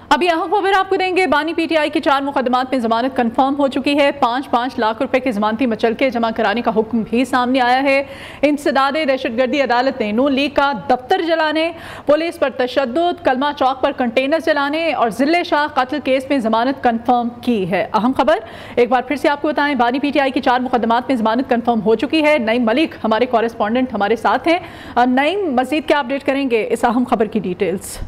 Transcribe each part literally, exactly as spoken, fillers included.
अभी अहम खबर आपको देंगे। बानी पीटीआई की चार मुकदमात में जमानत कंफर्म हो चुकी है। पाँच पाँच लाख रुपए की जमानती मचलके जमा कराने का हुक्म भी सामने आया है। इंसदाद दहशतगर्दी अदालत ने नून लीग का दफ्तर जलाने, पुलिस पर तशद्दुद, कलमा चौक पर कंटेनर जलाने और जिले शाह कत्ल केस में जमानत कंफर्म की है। अहम खबर एक बार फिर से आपको बताएं, बानी पीटीआई की चार मुकदमात में जमानत कंफर्म हो चुकी है। नईम मलिक हमारे कॉरेस्पॉन्डेंट हमारे साथ हैं। नईम, मजीद क्या अपडेट करेंगे इस अहम खबर की डिटेल्स?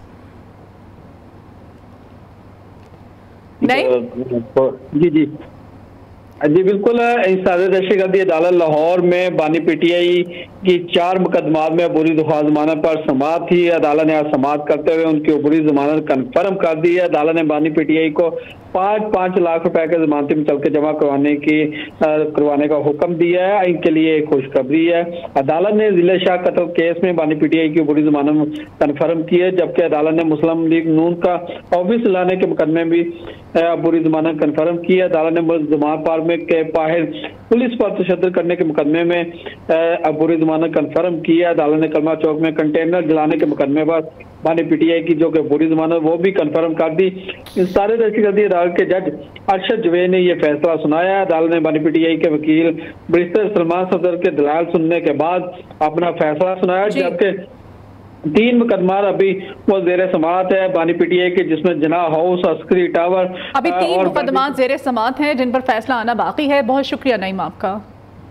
जी जी जी बिल्कुल। इंसदाद दहशतगर्दी अदालत लाहौर में बानी पीटीआई की चार मुकदमात में अबूरी दफा जमानत पर समाअत थी। अदालत ने आज समाअत करते हुए उनकी अबूरी जमानत कन्फर्म कर दी है। अदालत ने बानी पीटीआई को पाँच पाँच लाख रुपए के जमानती में चल के जमा करवाने की करवाने का हुक्म दिया है। इनके लिए एक खुशखबरी है। अदालत ने जिले शाह कत्ल केस में बानी पीटीआई की अबूरी जमानत कन्फर्म की है, जबकि अदालत ने मुस्लिम लीग नून का ऑफिस लाने के मुकदमे भी अबूरी जमानत कन्फर्म की है। अदालत ने जमानत पार में के बाहर पुलिस पर तशद्दुद करने के मुकदमे में अबूरी जमानत कन्फर्म की है। अदालत ने कलमा चौक में कंटेनर जलाने के मुकदमे पर बानी पीटीआई की जो कि अबूरी जमानत वो भी कन्फर्म कर दी। इस सारे दहशतगर्दी अदालत के जज अरशद जवेद ने यह फैसला सुनाया है। अदालत ने बानी पीटीआई के वकील बैरिस्टर सलमान सफदर के दलाल सुनने के बाद अपना फैसला सुनाया, जबकि तीन मुकदमात अभी वो जेर समाअत है बानी पीटीआई के, जिसमें जना हाउस, अस्करी टावर, अभी तीन मुकदमात जेर समाअत हैं जिन पर फैसला आना बाकी है। बहुत शुक्रिया नईम आपका।